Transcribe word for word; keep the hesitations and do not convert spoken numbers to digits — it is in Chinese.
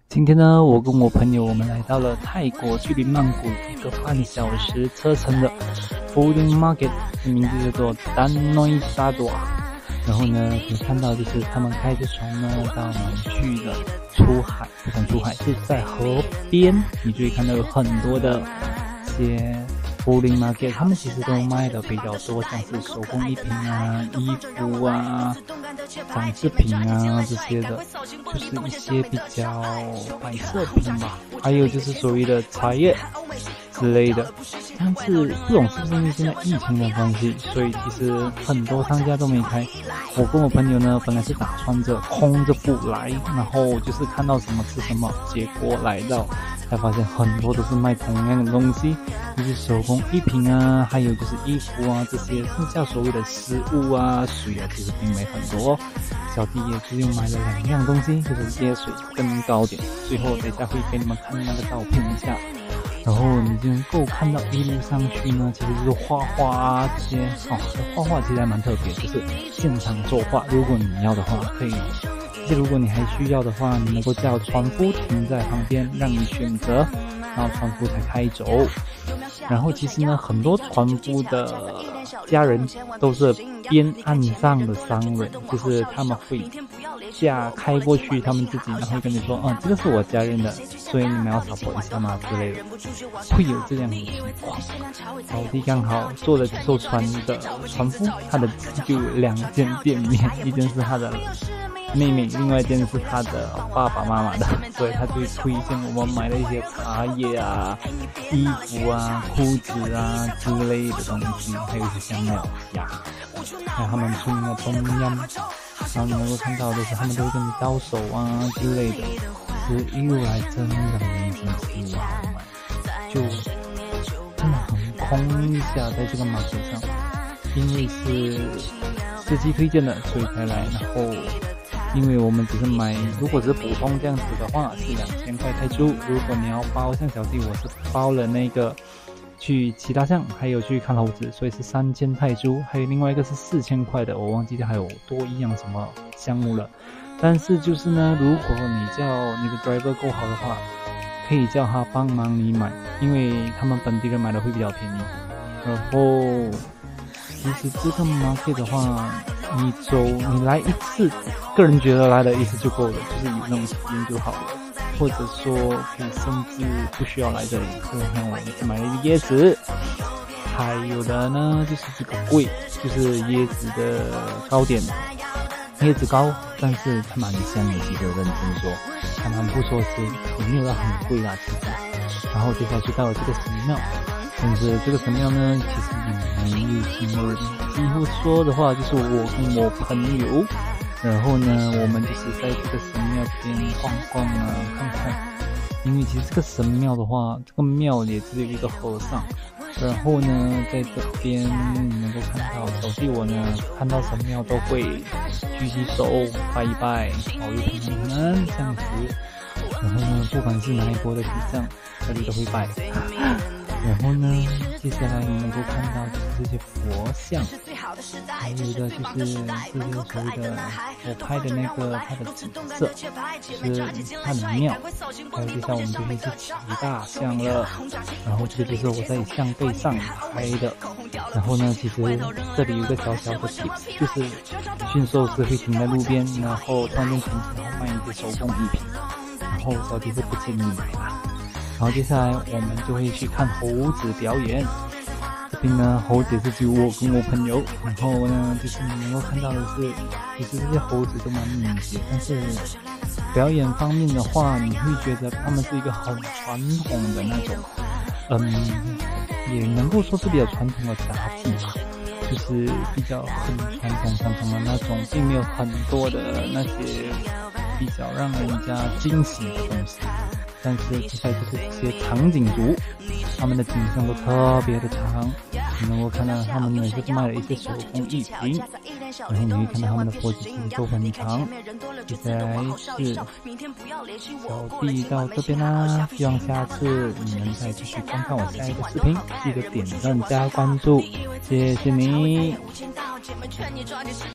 今天呢，我跟我朋友我们来到了泰国，距离曼谷一个半小时车程的 Fooding Market， 名字叫做丹内萨多。然后呢，可以看到就是他们开着船呢到南去的出海，不算出海，是在河边，你就会看到有很多的些 Fooding Market， 他们其实都卖的比较多，像是手工艺品啊、衣服啊、展示品啊这些的，就是一些比较摆设品吧，还有就是所谓的茶叶之类的。但是不懂是不是因为现在疫情的关系，所以其实很多商家都没开。我跟我朋友呢本来是打算着空着不来，然后就是看到什么吃什么，结果来到才发现很多都是卖同样的东西，就是手工艺品啊，还有就是衣服啊这些，剩下所谓的食物啊、水啊，其实并没很多。小弟也只有买了两样东西，就是椰水跟糕点，最后等一下会给你们看那个照片一下。然后你就能够看到一路上去呢，其实就是画画啊这些哦，画画其实还蛮特别，就是现场作画。如果你要的话，可以。其实如果你还需要的话，你能够叫船夫停在旁边，让你选择，然后船夫才开走。然后其实呢，很多船夫的家人都是边岸上的商人，就是他们会驾开过去，他们自己然后会跟你说，嗯，这个是我家人的，所以你们要 support 一下嘛之类的，会有这样的情况。小弟刚好做了这艘船的船夫，他的就有两间店面，一间是他的妹妹，另外一件是他的爸爸妈妈的，所以他就会推荐我们买了一些茶叶啊、衣服啊、裤子啊之类的东西，还有一些香料呀，还有他们出名的冬阴，然后你能够看到的是他们都会跟你招手啊之类的，其实一路来真的很心情好买，就真的很空一下在这个马车上，因为是司机推荐的，所以才来，然后。因为我们只是买，如果是普通这样子的话是两千块泰铢，如果你要包像小弟我是包了那个去骑大象，还有去看猴子，所以是三千泰铢，还有另外一个是四千块的，我忘记还有多一样什么项目了。但是就是呢，如果你叫你的 driver 够好的话，可以叫他帮忙你买，因为他们本地人买的会比较便宜。然后其实这个 market 的话，你走你来一次，个人觉得来了一次就够了，就是有那种体验就好了，或者说可以甚至不需要来这里。就像我买了一个椰子，还有的呢就是这个贵，就是椰子的糕点，椰子糕，但是它蛮香的，其实认真说，还蛮不错吃，也没有到很贵啦其实。然后接下来就到了这个神庙。但是这个神庙呢，其实也没有什么人，几乎说的话就是我跟我朋友，然后呢，我们就是在这个神庙这边逛逛啊，看看。因为其实这个神庙的话，这个庙也只有一个和尚，然后呢，在这边你能够看到，小弟我呢看到神庙都会举起手拜一拜，保佑平安这样子。然后呢，不管是哪一国的主将，这里都会拜。然后呢，接下来你能够看到就是这些佛像，还有的就是这些所谓的我拍的那个它的景色，就是它的庙。还有接下来我们就会去骑大象了，然后这个就是我在象背上拍的。然后呢，其实这里有一个小小的 tips， 就是驯兽师会停在路边，然后突然间停止，然后卖一些手工艺品，然后小弟是不建议买啦。然后接下来我们就会去看猴子表演，这边呢猴子是只有我跟我朋友，然后呢就是你能够看到的是，其实这些猴子都蛮敏捷，但是表演方面的话，你会觉得他们是一个很传统的那种，嗯，也能够说是比较传统的杂技吧，就是比较很传统传统的那种，并没有很多的那些比较让人家惊喜的东西。但是接下来就是这些长颈族，他们的颈项都特别的长，你能够看到他们呢就是卖了一些手工艺品，然后你会看到他们的脖子其实都很长。接下来是小弟到这边啦，希望下次你们再继续观看我下一个视频，记得点赞加关注，谢谢你。